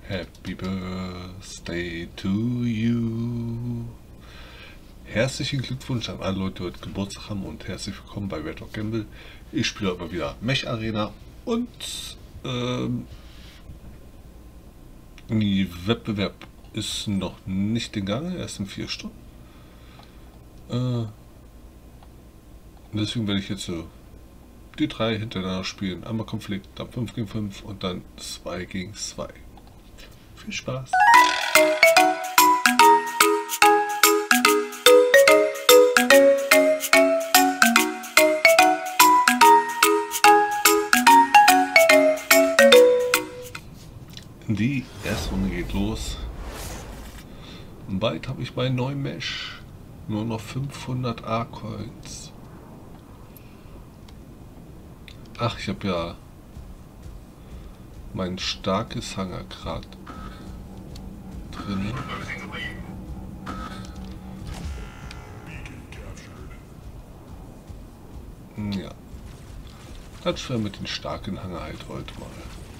Happy Birthday to you. Herzlichen Glückwunsch an alle Leute, die heute Geburtstag haben und herzlich willkommen bei Red Rock Gamble. Ich spiele aber wieder Mech Arena und die Wettbewerb ist noch nicht in Gang, erst in 4 Stunden. Deswegen werde ich jetzt die 3 hintereinander spielen. Einmal Konflikt, dann 5 gegen 5 und dann 2 gegen 2. Viel Spaß! Die erste Runde geht los. Bald habe ich meinen neuen Mesh. Nur noch 500 A-Coins. Ach, ich habe ja mein starkes Hangar gerade drin. Ja. Das schwer mit den starken Hangar halt heute mal.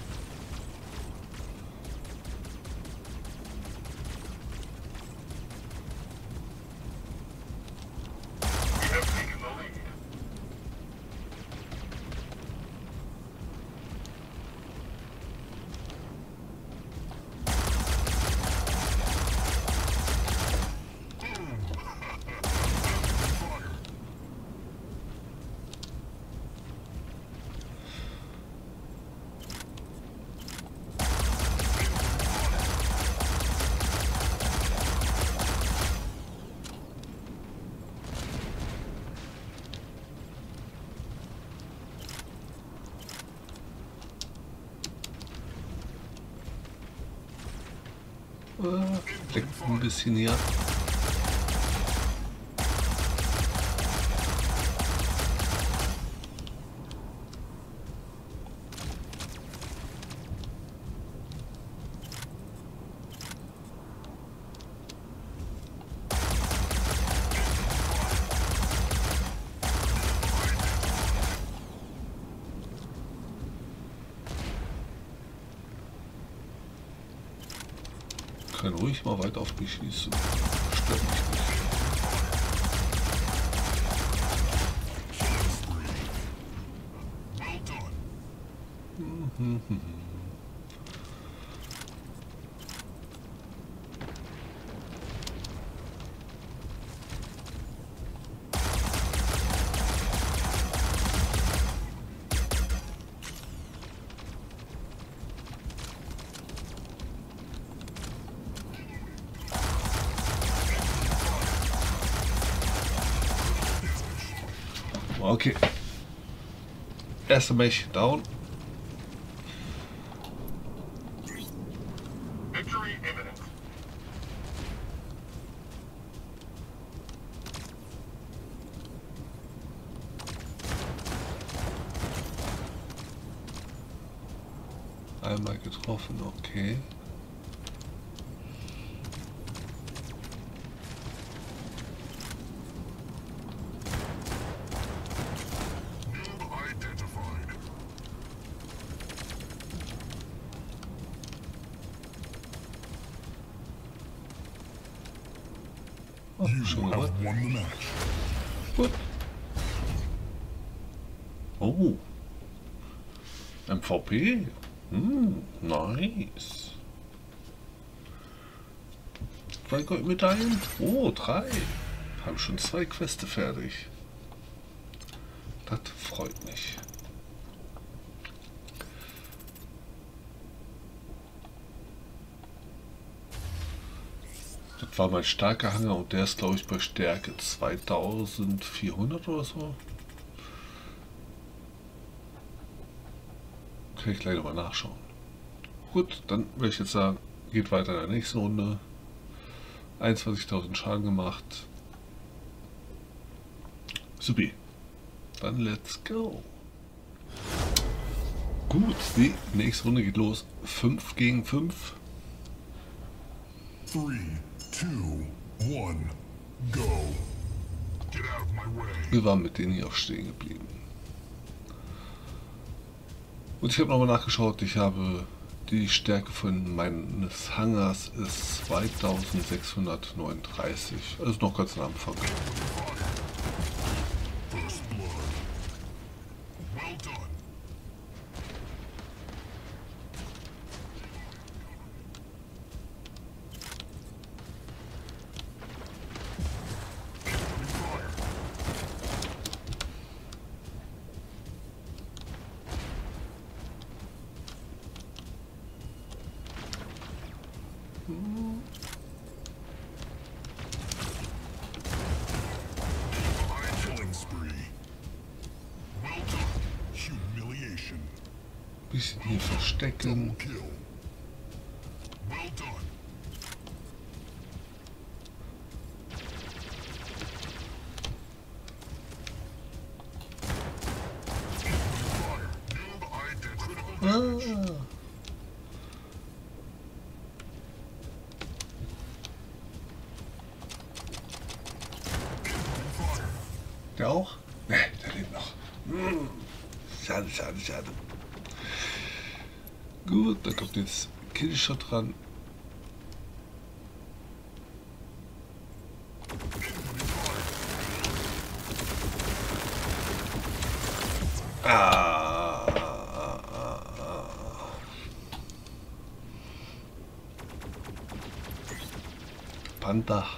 Leckt ein bisschen hier. Kann ruhig mal weiter auf mich schießen. Stört mich nicht. Okay. Erster Mech down. Victory imminent. Einmal getroffen, okay. Oh, schon gemacht. Gut. Oh. MVP. Nice. 2 Goldmedaillen. Oh, 3. Haben schon 2 Queste fertig. Das freut mich. Das war mein starker Hangar und der ist, glaube ich, bei Stärke 2400 oder so. Kann ich gleich mal nachschauen. Gut, dann würde ich jetzt sagen, geht weiter in der nächsten Runde. 21.000 Schaden gemacht. Supi. Dann let's go. Gut, die nächste Runde geht los. 5 gegen 5. 3, 2, 1, go. Get out of my way. Wir waren mit denen hier auch stehen geblieben. Und ich habe nochmal nachgeschaut, ich habe Die Stärke von meines Hangars ist 2639. Also noch ganz am Anfang. First blood. Well done. Killing spree. Well done. Humiliation. Bisschen hier verstecken. Kill. Well done. Fire. Noob ident. Critical damage. Ah. Fire. Der auch? Ne, der lebt noch. Schade, schade, schade. Gut, da kommt jetzt Killshot dran. Panther.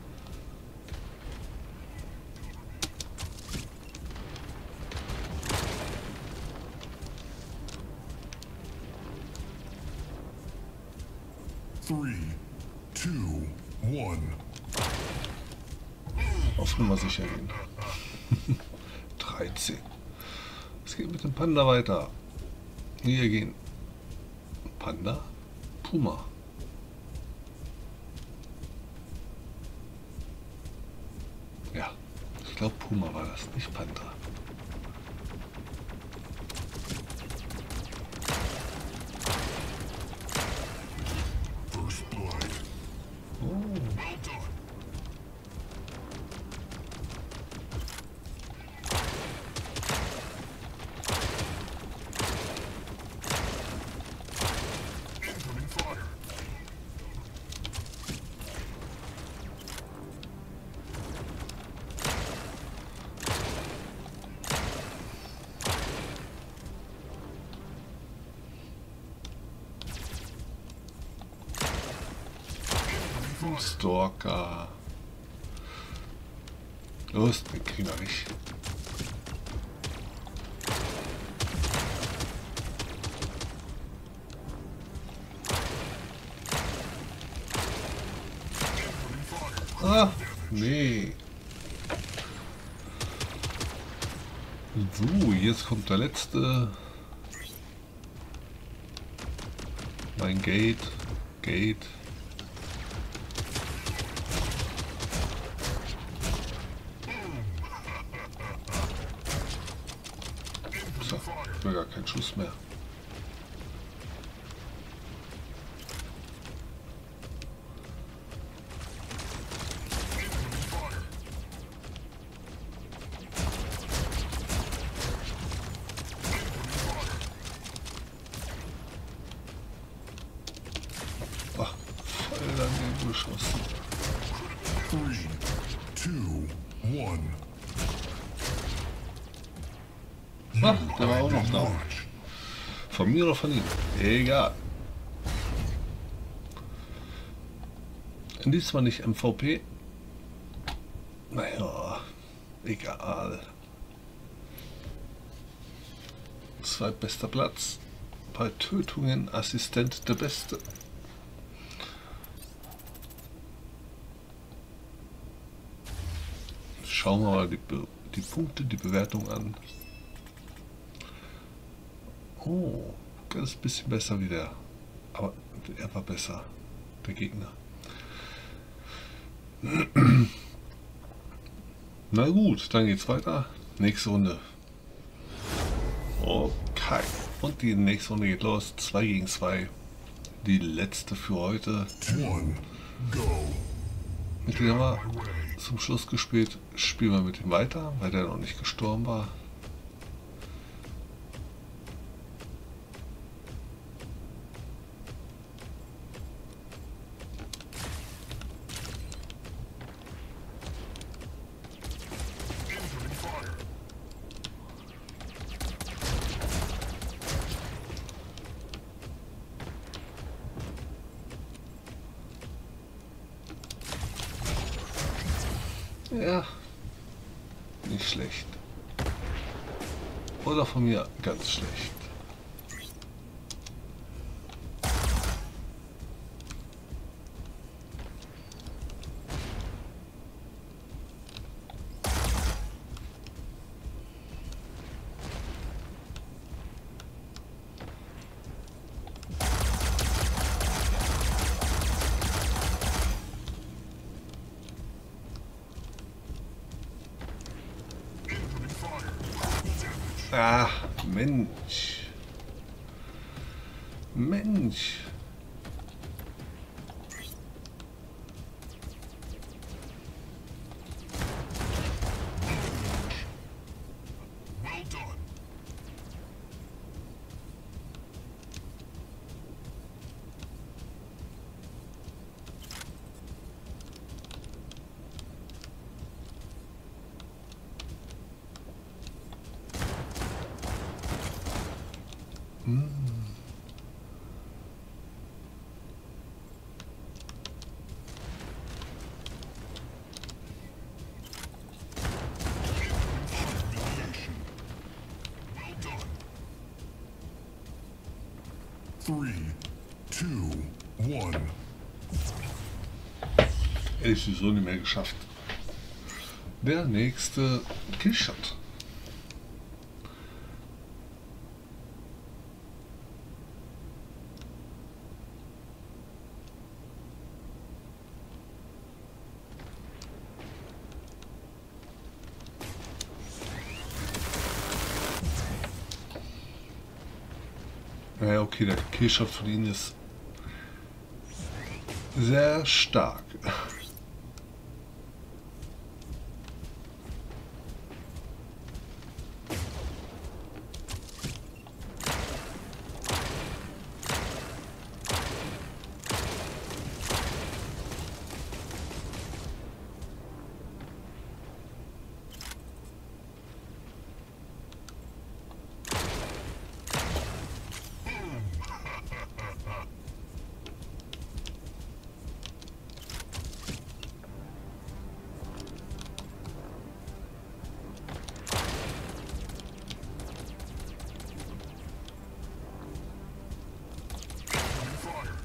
Three, two, one. Auf Nummer sicher gehen. 13. Es geht mit dem Panda weiter. Hier gehen Panda, Puma. Ja, ich glaube Puma war das, nicht Panda. First blood. Oh, Well done. Incoming fire. Stalker. Los, den kriegen wir nicht. Ah, nee. So, jetzt kommt der letzte. Mein Gate. So, ich will gar keinen Schuss mehr. Ach, voll daneben geschossen. 3, 2, 1. Ach, der war auch noch da. Von mir oder von ihm? Egal. Diesmal nicht MVP. Naja, egal. Zweitbester Platz. Bei Tötungen Assistent der Beste. Schauen wir mal die Punkte, die Bewertung an. Oh, ganz bisschen besser wie der. Aber er war besser, der Gegner. Na gut, dann geht's weiter. Nächste Runde. Okay. Und die nächste Runde geht los. 2 gegen 2. Die letzte für heute. 1, go. Mit dem haben wir zum Schluss gespielt. Spielen wir mit ihm weiter, weil der noch nicht gestorben war. Ja, nicht schlecht. Oder von mir ganz schlecht. Ah, Mensch. Mensch. Well done. Humiliation. Well done. 3, 2, 1. Hätte ich sowieso nicht mehr geschafft. Der nächste Killshot. Ja, okay, der Killshot von ihnen ist sehr stark. Fire.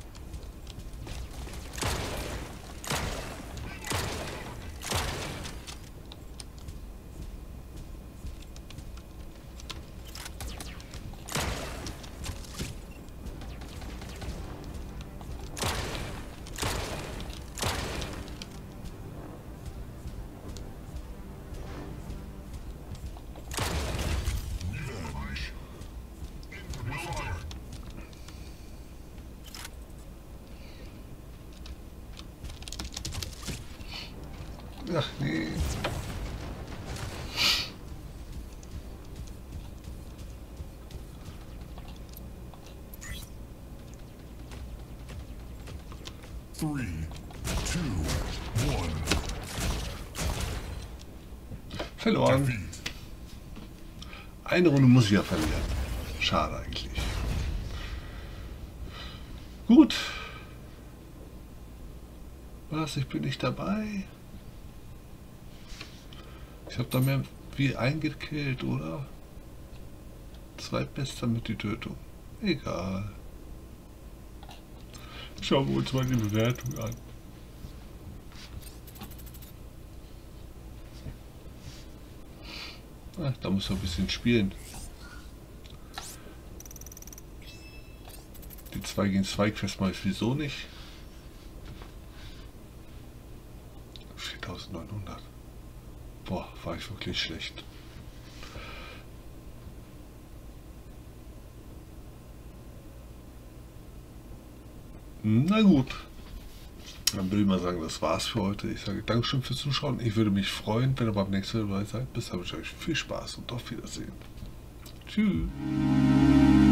Revenge. Well done. Ach nee. Three, two, one. Verloren. Defeat. Eine Runde muss ich ja verlieren. Schade eigentlich. Gut. Was? Ich bin nicht dabei. Ich habe da mehr wie eingekillt, oder? Zweitbester mit die Tötung. Egal. Schauen wir uns mal die Bewertung an. Ach, da muss man ein bisschen spielen. Die 2 gegen 2 Quest mache ich sowieso nicht. 4900. Boah, war ich wirklich schlecht. Na gut. Dann würde ich mal sagen, das war's für heute. Ich sage Dankeschön fürs Zuschauen. Ich würde mich freuen, wenn ihr beim nächsten Mal dabei seid. Bis dann wünsche ich euch viel Spaß und auf Wiedersehen. Tschüss.